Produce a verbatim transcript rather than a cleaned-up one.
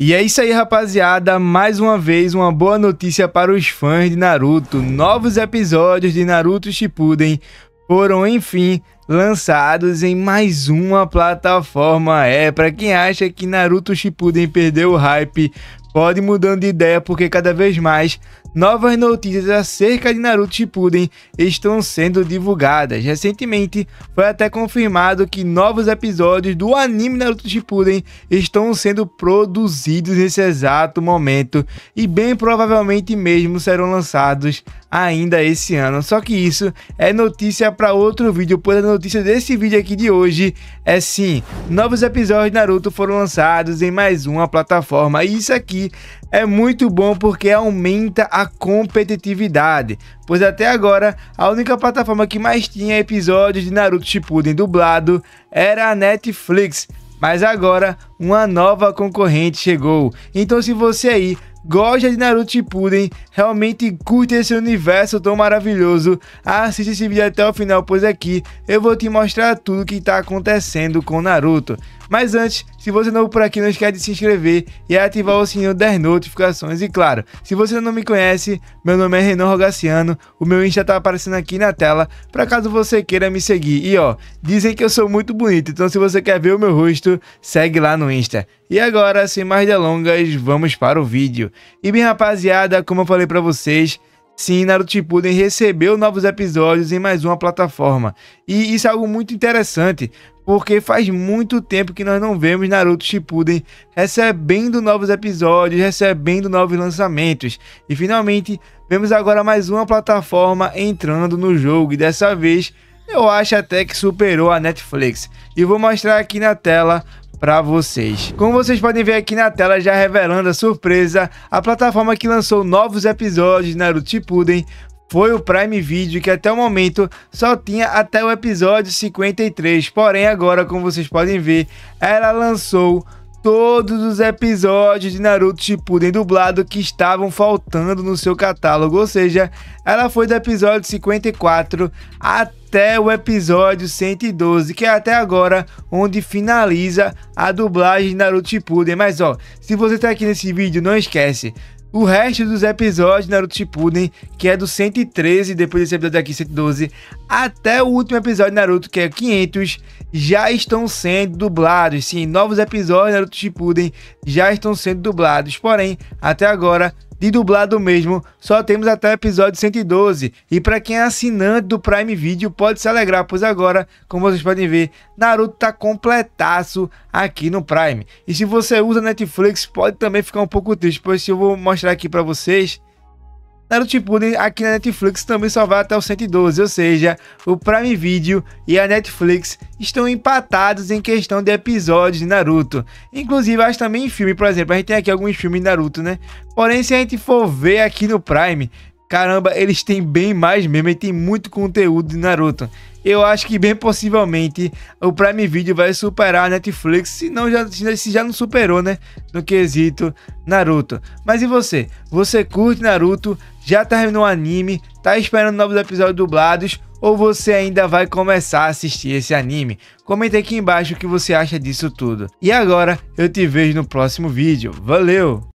E é isso aí, rapaziada, mais uma vez uma boa notícia para os fãs de Naruto. Novos episódios de Naruto Shippuden foram, enfim, lançados em mais uma plataforma. É, para quem acha que Naruto Shippuden perdeu o hype, pode ir mudando de ideia, porque cada vez mais novas notícias acerca de Naruto Shippuden estão sendo divulgadas. Recentemente foi até confirmado que novos episódios do anime Naruto Shippuden estão sendo produzidos nesse exato momento e bem provavelmente mesmo serão lançados ainda esse ano. Só que isso é notícia para outro vídeo, pois a notícia desse vídeo aqui de hoje é sim, novos episódios de Naruto foram lançados em mais uma plataforma. E isso aqui é muito bom porque aumenta a competitividade, pois até agora a única plataforma que mais tinha episódios de Naruto Shippuden dublado era a Netflix, mas agora uma nova concorrente chegou. Então, se você aí gosta de Naruto Shippuden, realmente curte esse universo tão maravilhoso, assiste esse vídeo até o final, pois aqui eu vou te mostrar tudo que está acontecendo com Naruto. Mas antes, se você é novo por aqui, não esquece de se inscrever e ativar o sininho das notificações. E claro, se você não me conhece, meu nome é Renan Rogaciano, o meu Insta tá aparecendo aqui na tela, para caso você queira me seguir. E ó, dizem que eu sou muito bonito, então se você quer ver o meu rosto, segue lá no Insta. E agora, sem mais delongas, vamos para o vídeo. E bem, rapaziada, como eu falei para vocês, sim, Naruto Shippuden recebeu novos episódios em mais uma plataforma. E isso é algo muito interessante, porque faz muito tempo que nós não vemos Naruto Shippuden recebendo novos episódios, recebendo novos lançamentos. E finalmente, vemos agora mais uma plataforma entrando no jogo. E dessa vez, eu acho até que superou a Netflix. E vou mostrar aqui na tela para vocês. Como vocês podem ver aqui na tela, já revelando a surpresa, a plataforma que lançou novos episódios de Naruto Shippuden foi o Prime Video, que até o momento só tinha até o episódio cinquenta e três. Porém, agora, como vocês podem ver, ela lançou todos os episódios de Naruto Shippuden dublado que estavam faltando no seu catálogo. Ou seja, ela foi do episódio cinquenta e quatro até o episódio cento e doze, que é até agora onde finaliza a dublagem de Naruto Shippuden. Mas ó, se você tá aqui nesse vídeo, não esquece, o resto dos episódios de Naruto Shippuden, que é do cento e treze, depois desse episódio aqui, cento e doze, até o último episódio de Naruto, que é quinhentos, já estão sendo dublados. Sim, novos episódios de Naruto Shippuden já estão sendo dublados. Porém, até agora, de dublado mesmo, só temos até o episódio cento e doze. E para quem é assinante do Prime Video, pode se alegrar, pois agora, como vocês podem ver, Naruto tá completaço aqui no Prime. E se você usa Netflix, pode também ficar um pouco triste, pois eu vou mostrar aqui para vocês, Naruto Shippuden aqui na Netflix também só vai até o cento e doze, ou seja, o Prime Video e a Netflix estão empatados em questão de episódios de Naruto. Inclusive, acho também em filme, por exemplo, a gente tem aqui alguns filmes de Naruto, né? Porém, se a gente for ver aqui no Prime, caramba, eles têm bem mais mesmo, e tem muito conteúdo de Naruto. Eu acho que bem possivelmente o Prime Video vai superar a Netflix, se, não, já, se já não superou, né, no quesito Naruto. Mas e você? Você curte Naruto? Já terminou o anime? Tá esperando novos episódios dublados? Ou você ainda vai começar a assistir esse anime? Comenta aqui embaixo o que você acha disso tudo. E agora eu te vejo no próximo vídeo. Valeu!